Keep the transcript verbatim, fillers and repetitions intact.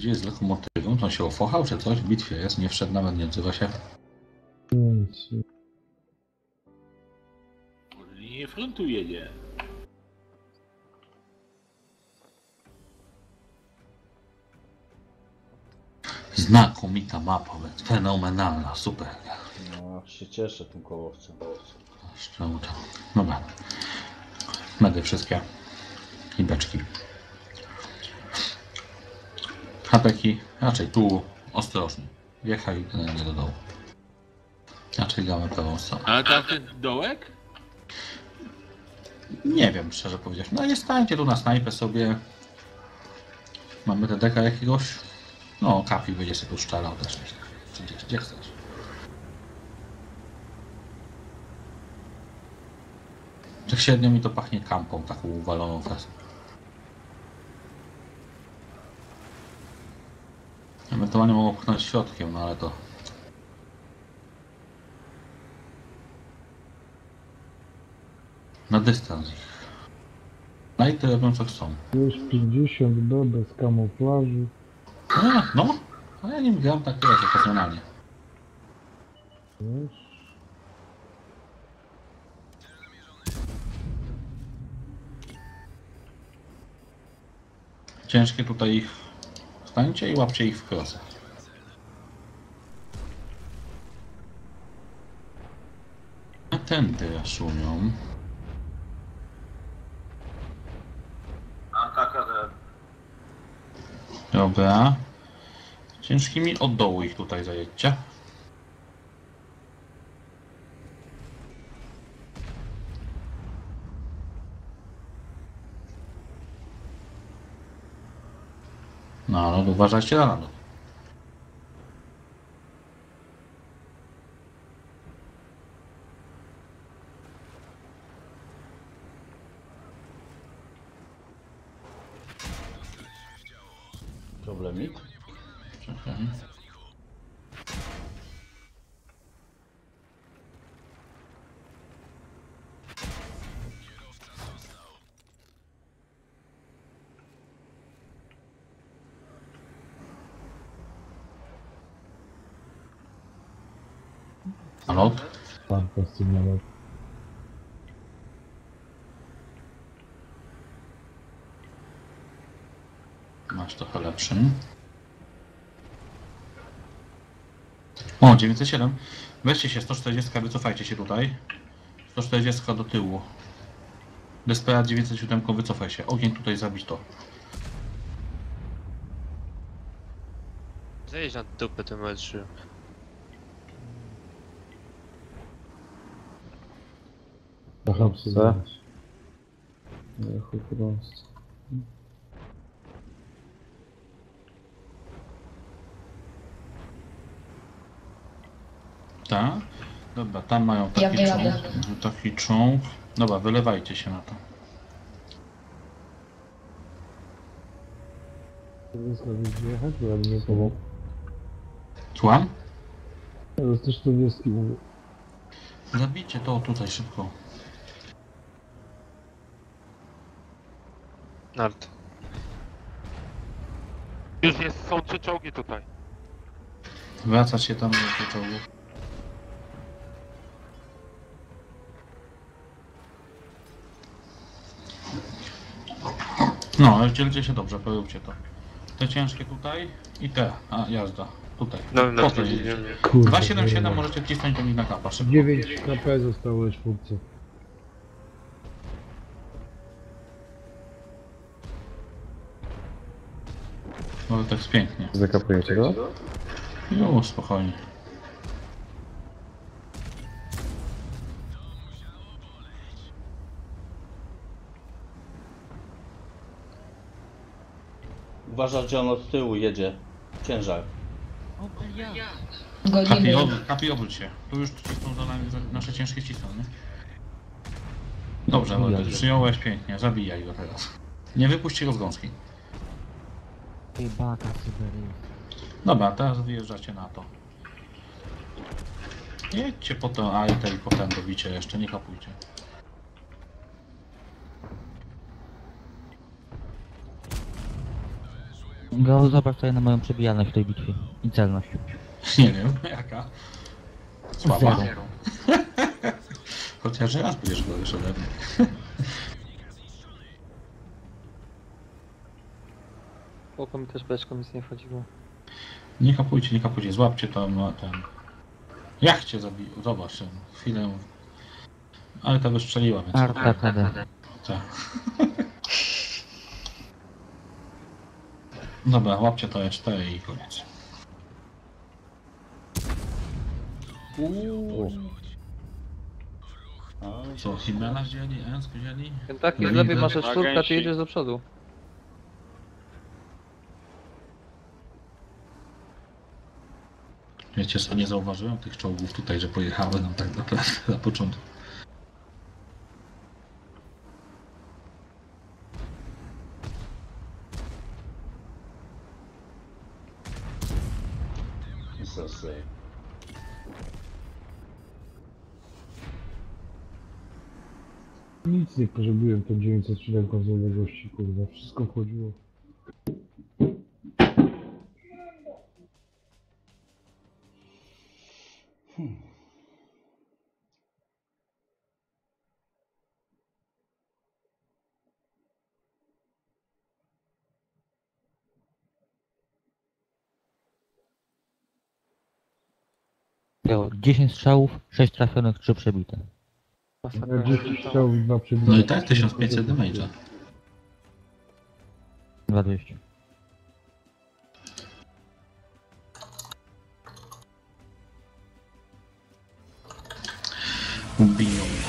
gdzie jest z lokomotywą? To on się ofochał czy coś? W bitwie jest, nie wszedł, nawet nie odzywa się. Linię frontu jedzie. Znakomita mapa, fenomenalna, super. No, się cieszę tym kołowcem. Jeszcze uda. Dobra. Medy wszystkie. I beczki. Hapeki, raczej tu ostrożnie. Wjechaj nie do dołu. Raczej gramy prawą stronę. Ale tam ten dołek? Nie wiem, szczerze powiedziawszy. No nie stańcie tu na snajpę sobie. Mamy te deka jakiegoś. No, kapi będzie sobie tu szczelał też. Czy gdzie, gdzie chcesz. Tak średnio mi to pachnie kampą, taką uwaloną fest. Ewentualnie mogą pchnąć środkiem, no ale to... Na dystans ich. Lighty robią co chcą. Już pięćdziesiąt B bez kamuflażu. A, no, a ja nim gram tak wiesz, okazjonalnie. Wiesz? Ciężkie tutaj ich stańcie i łapcie ich w krosę. A tędy raszują. Dobra. Ciężkimi od dołu ich tutaj zajedźcie. No, ale uważajcie na nalot. Problemik? Czekaj. Nalot? Fantastyczny lot. Masz trochę lepszy. O, dziewięćset siedem. Weźcie się, sto czterdzieści, wycofajcie się tutaj. sto czterdzieści do tyłu. Desperat dziewięćset siedem, wycofaj się. Ogień tutaj, zabić to. Zajedź na dupę tym L trzy. Kocham się dać. Echo prosto. Tak? Dobra, tam mają taki Ja czołg. wyjadę. Taki czołg. Dobra, wylewajcie się na to. Zostawić wjechać, bo ja bym nie pomógł. Słucham? Ja to też czterdzieści mówię. Zabijcie to tutaj szybko. Nart. Już jest, są trzy czołgi tutaj. Wracać się tam do tych czołgów. No, ale dzielcie się dobrze, poróbcie to. Te ciężkie tutaj i te, a jazda, tutaj. No, no, Po to nie, jedziecie. nie, nie. Kurde. dwa siedem siedem możecie wcisnąć do nich na kapa, szybko. dziewięć K P zostało już w czwórce. No to jest pięknie. Zakapujecie go? Już, spokojnie. Uważasz, że on od tyłu jedzie. Ciężar. Kapi, Godziny. ob, kapi obróć się. Tu już cisną za nami, za nasze ciężkie cisną, nie? Dobrze, Wojtek, przyjąłeś pięknie, zabijaj go teraz. Nie wypuśćcie go z gąski. Dobra, teraz wyjeżdżacie na to. Jedźcie po to Aitę i potem dobicie jeszcze, nie kapujcie. Go zobacz tutaj na moją przebijalność w tej bitwie i celność. Nie wiem, jaka. Słaba. Zero. Chociaż raz będziesz go już ode mnie. Spoko, mi też beczką nic nie wchodziło. Nie kapujcie, nie kapujcie, złapcie tam no, ten... Jak cię zabił? Zobacz, ten, chwilę... Ale to wystrzeliła, więc... Arta K D. Tak. Dobra, łapcie to E cztery i koniec. A, Co, Himena wzięli? Ensk wzięli? Kentucky, No z i lewej to- masz czwórka, ty Agenci. jedziesz do przodu. Wiecie co, nie zauważyłem tych czołgów tutaj, że pojechały nam tak naprawdę na początku. zasej. Nic nie potrzebuję, to dziewięćset siedem konsolowności, kurwa, wszystko wchodziło. Miał dziesięć strzałów, sześć trafionych, trzy przebite. Masakra. Ja dziesięć strzałów, dwa przebite. No i tak tysiąc pięćset damage'a. dwa dwieście. Biją